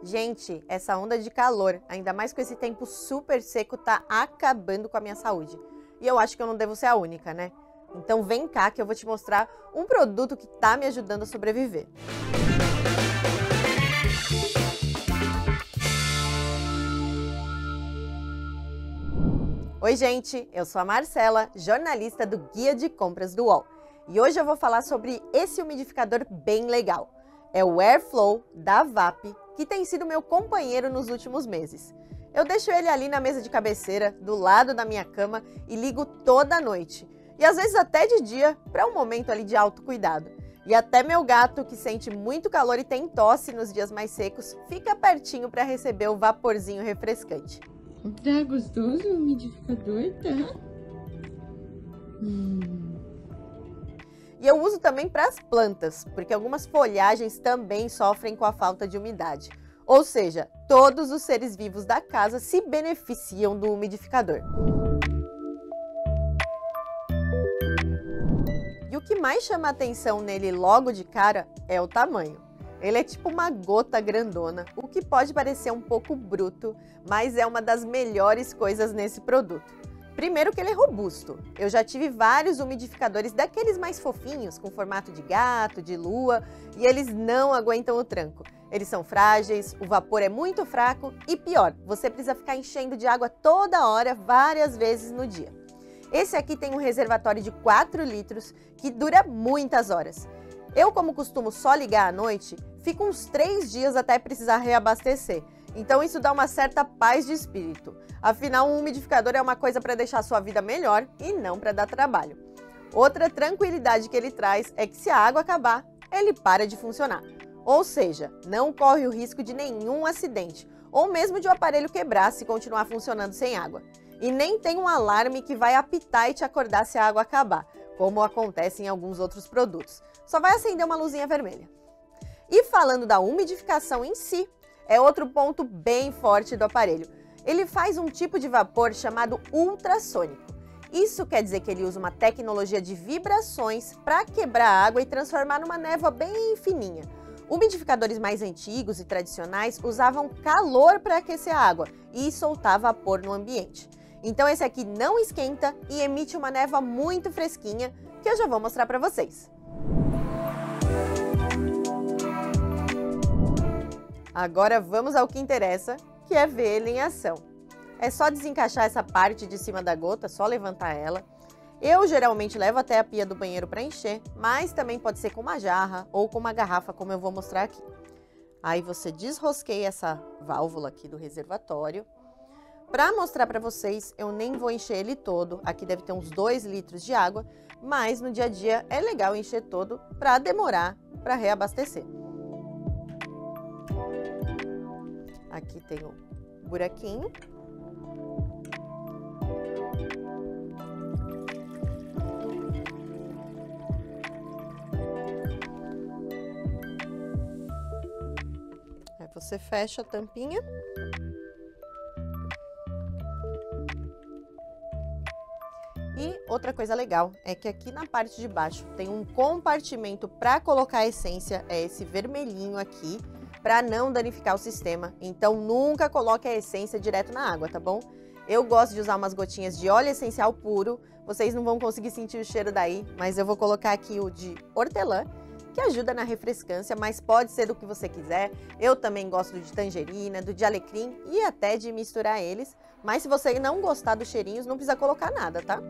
Gente, essa onda de calor, ainda mais com esse tempo super seco, tá acabando com a minha saúde. E eu acho que eu não devo ser a única, né? Então vem cá que eu vou te mostrar um produto que tá me ajudando a sobreviver. Oi gente, eu sou a Marcela, jornalista do Guia de Compras do UOL. E hoje eu vou falar sobre esse umidificador bem legal. É o Airflow da VAP, que tem sido meu companheiro nos últimos meses. Eu deixo ele ali na mesa de cabeceira, do lado da minha cama e ligo toda noite. E às vezes até de dia, para um momento ali de autocuidado. E até meu gato, que sente muito calor e tem tosse nos dias mais secos, fica pertinho para receber o vaporzinho refrescante. Tá gostoso o umidificador, tá? E eu uso também para as plantas, porque algumas folhagens também sofrem com a falta de umidade. Ou seja, todos os seres vivos da casa se beneficiam do umidificador. E o que mais chama a atenção nele logo de cara é o tamanho. Ele é tipo uma gota grandona, o que pode parecer um pouco bruto, mas é uma das melhores coisas nesse produto. Primeiro que ele é robusto. Eu já tive vários umidificadores daqueles mais fofinhos, com formato de gato, de lua, e eles não aguentam o tranco. Eles são frágeis, o vapor é muito fraco e pior, você precisa ficar enchendo de água toda hora, várias vezes no dia. Esse aqui tem um reservatório de 4 litros que dura muitas horas. Eu, como costumo só ligar à noite, fico uns 3 dias até precisar reabastecer. Então isso dá uma certa paz de espírito. Afinal, um umidificador é uma coisa para deixar a sua vida melhor e não para dar trabalho. Outra tranquilidade que ele traz é que se a água acabar, ele para de funcionar. Ou seja, não corre o risco de nenhum acidente, ou mesmo de o aparelho quebrar se continuar funcionando sem água. E nem tem um alarme que vai apitar e te acordar se a água acabar, como acontece em alguns outros produtos. Só vai acender uma luzinha vermelha. E falando da umidificação em si, é outro ponto bem forte do aparelho. Ele faz um tipo de vapor chamado ultrassônico. Isso quer dizer que ele usa uma tecnologia de vibrações para quebrar a água e transformar numa névoa bem fininha. Umidificadores mais antigos e tradicionais usavam calor para aquecer a água e soltar vapor no ambiente. Então esse aqui não esquenta e emite uma névoa muito fresquinha, que eu já vou mostrar para vocês. Agora vamos ao que interessa, que é ver ele em ação. É só desencaixar essa parte de cima da gota, só levantar ela. Eu geralmente levo até a pia do banheiro para encher, mas também pode ser com uma jarra ou com uma garrafa, como eu vou mostrar aqui. Aí você desrosqueia essa válvula aqui do reservatório. Para mostrar para vocês, eu nem vou encher ele todo, aqui deve ter uns 2 litros de água, mas no dia a dia é legal encher todo para demorar para reabastecer. Aqui tem o buraquinho. Aí você fecha a tampinha. E outra coisa legal é que aqui na parte de baixo tem um compartimento para colocar a essência, é esse vermelhinho aqui, para não danificar o sistema. Então nunca coloque a essência direto na água, tá bom? Eu gosto de usar umas gotinhas de óleo essencial puro, vocês não vão conseguir sentir o cheiro daí, mas eu vou colocar aqui o de hortelã, que ajuda na refrescância, mas pode ser do que você quiser. Eu também gosto do de tangerina, do de alecrim e até de misturar eles, mas se você não gostar dos cheirinhos, não precisa colocar nada, tá?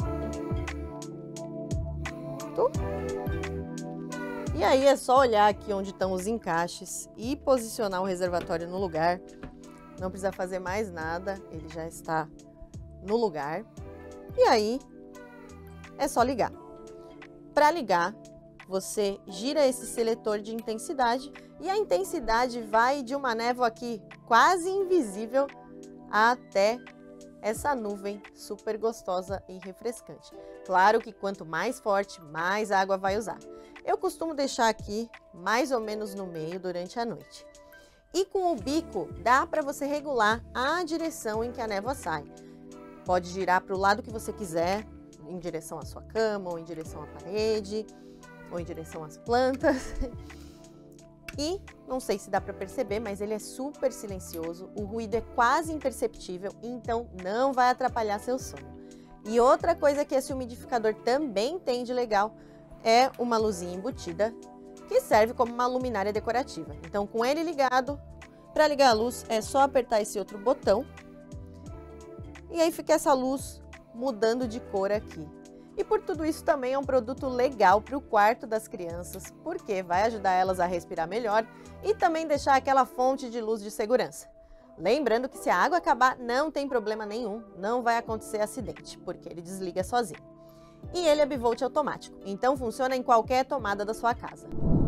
E aí é só olhar aqui onde estão os encaixes e posicionar o reservatório no lugar. Não precisa fazer mais nada, ele já está no lugar. E aí é só ligar. Para ligar, você gira esse seletor de intensidade e a intensidade vai de uma névoa aqui quase invisível até essa nuvem super gostosa e refrescante. Claro que quanto mais forte, mais água vai usar. Eu costumo deixar aqui mais ou menos no meio durante a noite. E com o bico dá para você regular a direção em que a névoa sai. Pode girar para o lado que você quiser, em direção à sua cama, ou em direção à parede, ou em direção às plantas. E, não sei se dá para perceber, mas ele é super silencioso, o ruído é quase imperceptível, então não vai atrapalhar seu sono. E outra coisa que esse umidificador também tem de legal é uma luzinha embutida, que serve como uma luminária decorativa. Então, com ele ligado, para ligar a luz é só apertar esse outro botão, e aí fica essa luz mudando de cor aqui. E por tudo isso também é um produto legal para o quarto das crianças, porque vai ajudar elas a respirar melhor e também deixar aquela fonte de luz de segurança. Lembrando que se a água acabar, não tem problema nenhum, não vai acontecer acidente, porque ele desliga sozinho. E ele é bivolt automático, então funciona em qualquer tomada da sua casa.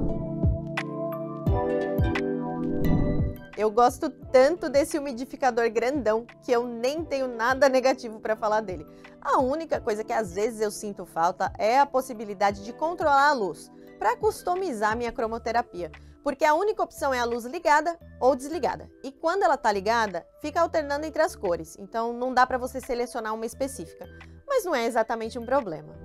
Eu gosto tanto desse umidificador grandão que eu nem tenho nada negativo para falar dele. A única coisa que às vezes eu sinto falta é a possibilidade de controlar a luz, para customizar minha cromoterapia, porque a única opção é a luz ligada ou desligada. E quando ela está ligada, fica alternando entre as cores, então não dá para você selecionar uma específica, mas não é exatamente um problema.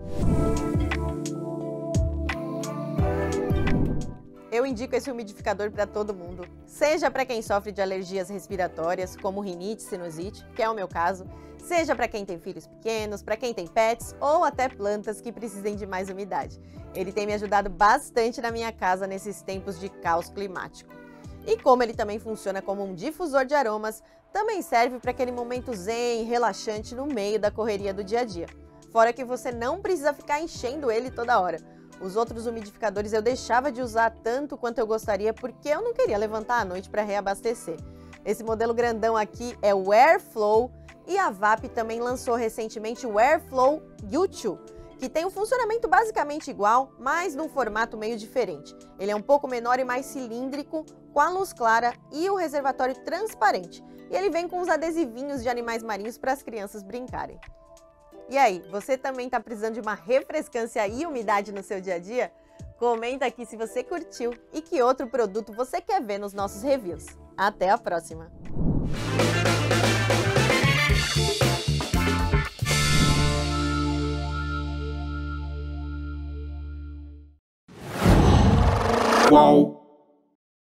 Eu indico esse umidificador para todo mundo, seja para quem sofre de alergias respiratórias, como rinite, sinusite, que é o meu caso, seja para quem tem filhos pequenos, para quem tem pets ou até plantas que precisem de mais umidade. Ele tem me ajudado bastante na minha casa nesses tempos de caos climático. E como ele também funciona como um difusor de aromas, também serve para aquele momento zen e relaxante no meio da correria do dia a dia. Fora que você não precisa ficar enchendo ele toda hora. Os outros umidificadores eu deixava de usar tanto quanto eu gostaria porque eu não queria levantar à noite para reabastecer. Esse modelo grandão aqui é o Airflow e a VAP também lançou recentemente o Airflow U2, que tem um funcionamento basicamente igual, mas num formato meio diferente. Ele é um pouco menor e mais cilíndrico, com a luz clara e o reservatório transparente. E ele vem com os adesivinhos de animais marinhos para as crianças brincarem. E aí, você também está precisando de uma refrescância e umidade no seu dia a dia? Comenta aqui se você curtiu e que outro produto você quer ver nos nossos reviews. Até a próxima! Uau!